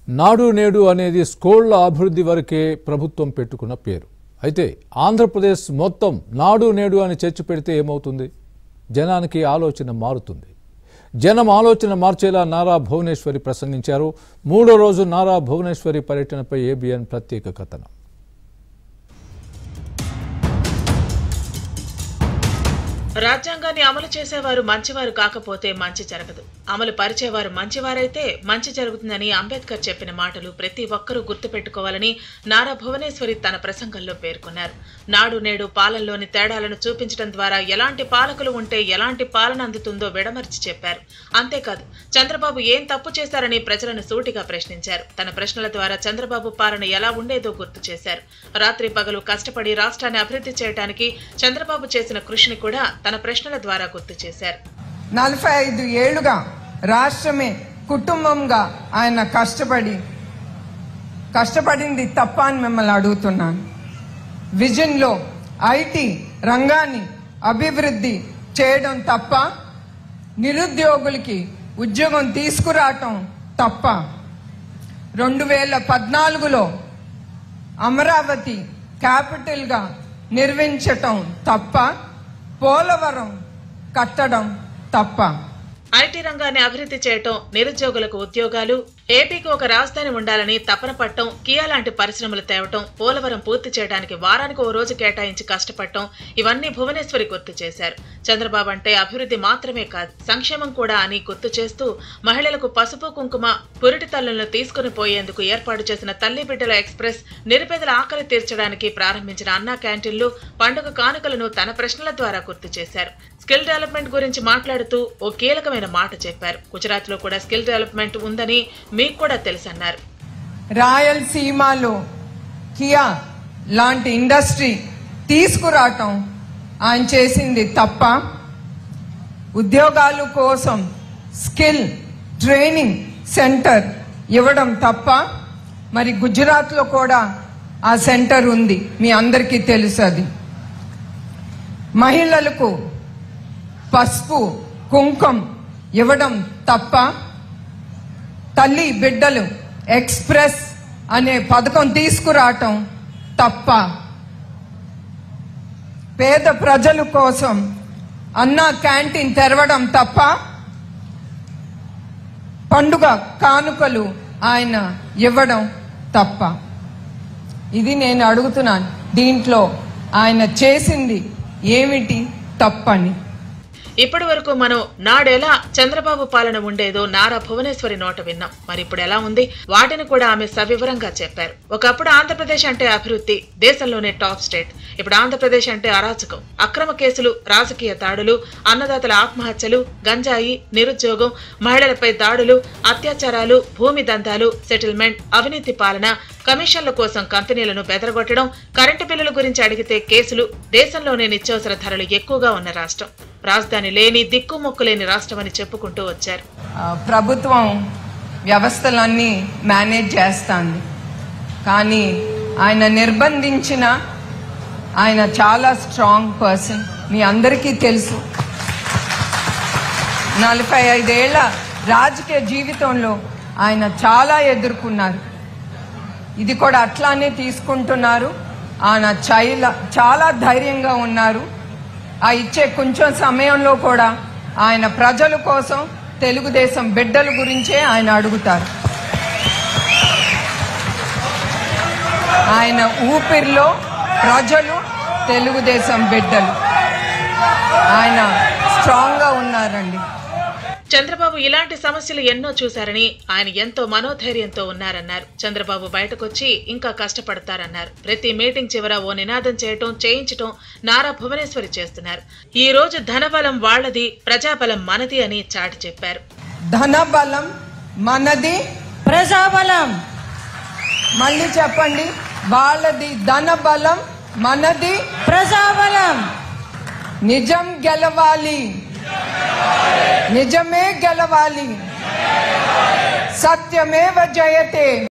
నాడు నేడు అనేది స్కూళ్ల అభివృద్ధి వరకే ప్రభుత్వం పెట్టుకున్న పేరు. అయితే ఆంధ్రప్రదేశ్ మొత్తం నాడు నేడు అని చర్చ పెడితే ఏమవుతుంది? జనానికి ఆలోచన మారుతుంది. జనం ఆలోచన మార్చేలా నారా భువనేశ్వరి ప్రసంగించారు. మూడో రోజు నారా భువనేశ్వరి పర్యటనపై ఏబిఎన్ ప్రత్యేక కథనం. రాజ్యాంగాన్ని అమలు చేసేవారు మంచివారు కాకపోతే మంచి జరగదు. అమలు పరిచేవారు మంచివారైతే మంచి జరుగుతుందని అంబేద్కర్ చెప్పిన మాటలు ప్రతి ఒక్కరూ గుర్తుపెట్టుకోవాలని నారా భువనేశ్వరి తన ప్రసంగంలో పేర్కొన్నారు. నాడు నేడు పాలనలోని తేడాలను చూపించడం ద్వారా ఎలాంటి పాలకులు ఉంటే ఎలాంటి పాలన అందుతుందో విడమర్చి చెప్పారు. అంతేకాదు, చంద్రబాబు ఏం తప్పు చేశారని ప్రజలను సూటిగా ప్రశ్నించారు. తన ప్రశ్నల ద్వారా చంద్రబాబు పాలన ఎలా ఉండేదో గుర్తు చేశారు. రాత్రి పగలు కష్టపడి రాష్ట్రాన్ని అభివృద్ధి చేయడానికి చంద్రబాబు చేసిన కృషిని కూడా తన ప్రశ్నల ద్వారా గుర్తు చేశారు. 45 ఏళ్లుగా రాష్ట్రమే కుటుంబంగా ఆయన కష్టపడింది తప్ప అని మిమ్మల్ని అడుగుతున్నాను. విజన్లో ఐటీ రంగాన్ని అభివృద్ధి చేయడం తప్ప, నిరుద్యోగులకి ఉద్యోగం తీసుకురావటం తప్ప, 2014లో అమరావతి క్యాపిటల్గా నిర్మించటం తప్ప, పోలవరం కట్టడం తప్ప. ఐటీ రంగాన్ని అభివృద్ధి చేయటం, నిరుద్యోగులకు ఉద్యోగాలు, ఏపీకి ఒక రాజధాని ఉండాలని తపన పట్టడం, కియా లాంటి పరిశ్రమలు తేవటం, పోలవరం పూర్తి చేయడానికి వారానికి ఓ రోజు కేటాయించి కష్టపడటం, ఇవన్నీ భువనేశ్వరి గుర్తు చేశారు. చంద్రబాబు అంటే అభివృద్ధి మాత్రమే కాదు, సంక్షేమం కూడా అని గుర్తు చేస్తూ మహిళలకు పసుపు కుంకుమ, పురిటి తల్లులను తీసుకుని పోయేందుకు ఏర్పాటు చేసిన తల్లి బిడ్డల ఎక్స్ప్రెస్, నిరుపేదల ఆకలి తీర్చడానికి ప్రారంభించిన అన్నా క్యాంటీన్లు, పండుగ కానుకలను తన ప్రశ్నల ద్వారా గుర్తు చేశారు. స్కిల్ డెవలప్మెంట్ గురించి మాట్లాడుతూ ఓ కీలకమైన మాట చెప్పారు. గుజరాత్ లో కూడా స్కిల్ డెవలప్మెంట్ ఉందని మీకు కూడా తెలుసన్నారు. రాయలసీమలో కియా లాంటి ఇండస్ట్రీ తీసుకురావటం ఆయన చేసింది తప్ప, ఉద్యోగాల కోసం స్కిల్ ట్రైనింగ్ సెంటర్ ఇవ్వడం తప్ప. మరి గుజరాత్ లో కూడా ఆ సెంటర్ ఉంది, మీ అందరికీ తెలుసు. అది మహిళలకు పసుపు కుంకం ఇవ్వడం తప్ప, తల్లి బిడ్డలు ఎక్స్ప్రెస్ అనే పథకం తీసుకురావటం తప్ప, పేద ప్రజల కోసం అన్నా క్యాంటీన్ తెరవడం తప్ప, పండుగ కానుకలు ఆయన ఇవ్వడం తప్ప. ఇది నేను అడుగుతున్నాను, దీంట్లో ఆయన చేసింది ఏమిటి తప్పని? ఇప్పటి వరకు మనం నాడెలా చంద్రబాబు పాలన ఉండేదో నారా భువనేశ్వరి నోట విన్నాం. మరి ఇప్పుడు ఎలా ఉంది? వాటిని కూడా ఆమె సవివరంగా చెప్పారు. ఒకప్పుడు ఆంధ్రప్రదేశ్ అంటే అభివృద్ధి, దేశంలోనే టాప్ స్టేట్. ఇప్పుడు ఆంధ్రప్రదేశ్ అంటే అరాచకం, అక్రమ కేసులు, రాజకీయ దాడులు, అన్నదాతల ఆత్మహత్యలు, గంజాయి, నిరుద్యోగం, మహిళలపై దాడులు, అత్యాచారాలు, భూమి దందాలు, సెటిల్మెంట్, అవినీతి పాలన, కమిషన్ల కోసం కంపెనీలను బెదరగొట్టడం, కరెంటు బిల్లుల గురించి అడిగితే కేసులు, దేశంలోనే నిత్యావసర ధరలు ఎక్కువగా ఉన్న రాష్ట్రం, రాజధాని లేని దిక్కుమొక్కులేని రాష్ట్రం అని చెప్పుకుంటూ వచ్చారు. ప్రభుత్వం వ్యవస్థలన్నీ మేనేజ్ చేస్తాంది, కానీ ఆయన నిర్బంధించిన, ఆయన చాలా స్ట్రాంగ్ పర్సన్, మీ అందరికీ తెలుసు. 45 ఏళ్ల రాజకీయ జీవితంలో ఆయన చాలా ఎదుర్కొన్నారు. ఇది కూడా అట్లానే తీసుకుంటున్నారు. ఆయన చాలా ధైర్యంగా ఉన్నారు. ఆ ఇచ్చే కొంచెం సమయంలో కూడా ఆయన ప్రజల కోసం, తెలుగుదేశం బిడ్డల గురించే ఆయన అడుగుతారు. ఆయన ఊపిరిలో ప్రజలు, తెలుగుదేశం బిడ్డలు. ఆయన స్ట్రాంగ్ గా ఉన్నారండి. చంద్రబాబు ఇలాంటి సమస్యలు ఎన్నో చూశారని, ఆయన ఎంతో మనోధైర్యంతో ఉన్నారన్నారు. చంద్రబాబు బయటకొచ్చి ఇంకా కష్టపడతారన్నారు. ప్రతి మీటింగ్ చివర ఓ నినాదం చేయించటం నారా భువనేశ్వరి చేస్తున్నారు. ఈ రోజు ధనబలం వాళ్లది, ప్రజాబలం మనది అని చాటి చెప్పారు. ధనబలం మనది, ప్రజాబలం మళ్ళీ చెప్పండి. వాళ్ళది ధనబలం, మనది ప్రజాబలం. నిజం గెలవాలి, నిజమే గెలవాలి, సత్యమేవ జయతే.